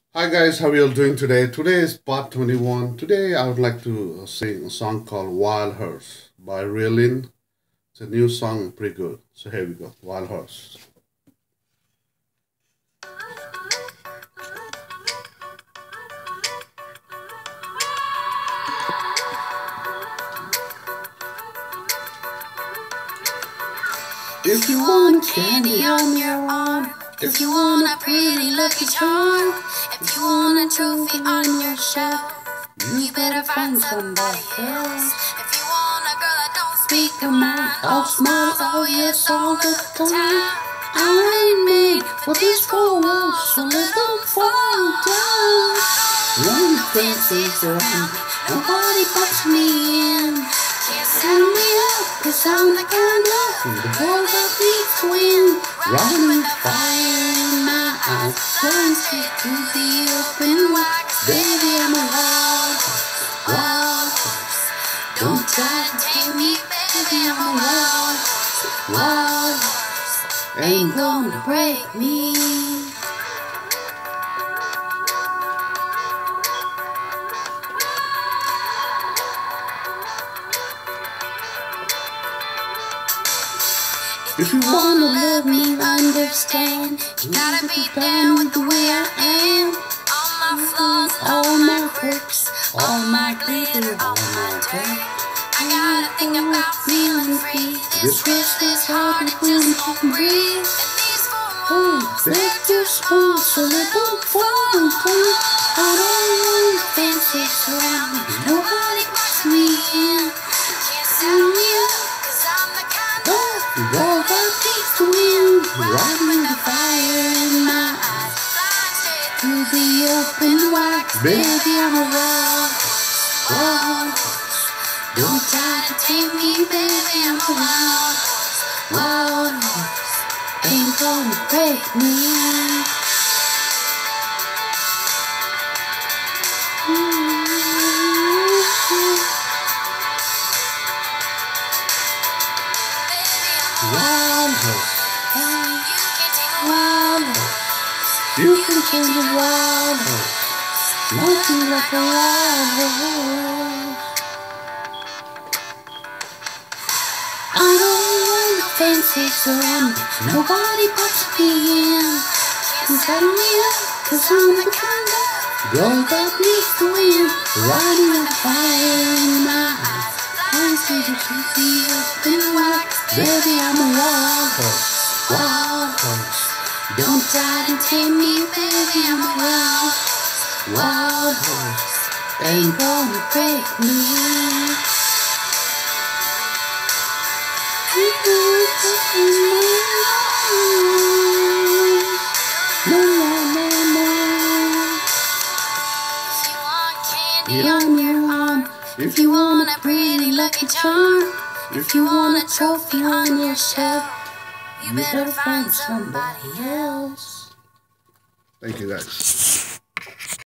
Hi guys, how are you all doing today? Today is part 21. Today I would like to sing a song called Wild Horse by Raelynn. It's a new song, pretty good. So here we go, Wild Horse. If you want candy on your arm, If you want a pretty lucky charm, if you want a trophy on your shelf, you better find somebody else. If you want a girl that don't speak her mind, all smart, oh yes, all the time. I ain't made for this four walls, so let them fall down. One Fences around, nobody puts me in. Can't send me up, cause I'm the kind of the girl that needs to win. Riding With fire in my eyes, flying straight to the open wide. Baby, I'm a wild horse, wild horse. Don't try to tame me, baby, I'm a wild horse, wild horse. Ain't gonna break me. If you Wanna love me, understand. You gotta be down with the way I am. All my flaws, all my quirks, all my glitter, all my dirt. I gotta think about feeling free. This restless heart that will not breathe. And these four walls, they're too small, so let them fall down. I don't want fancy surrounding. Nobody puts me in. Can't send me up, cause I'm the kind of walk to win, riding the fire in my eyes, flying straight through the open wide. Baby, I'm a wild horse, wild horse. Don't try to tame me, baby, I'm a wild horse. Ain't gonna break me. Wild horse. Wild horse. You can change a wild horse. Nothing like a wild horse. I don't want fancy surrounding. Nobody puts me in. Can't set me up, cause I'm the kind of girl that needs to win. Riding the fire in my eyes. Flying straight to the open wide. Baby, I'm a wild horse, wild horse. Don't try to tame me, baby, I'm a wild horse. Ain't gonna break me. No, no, no, no. If you want candy on your arm, if you want a pretty lucky charm, if you want a trophy on your shelf, you better find somebody else. Thank you guys.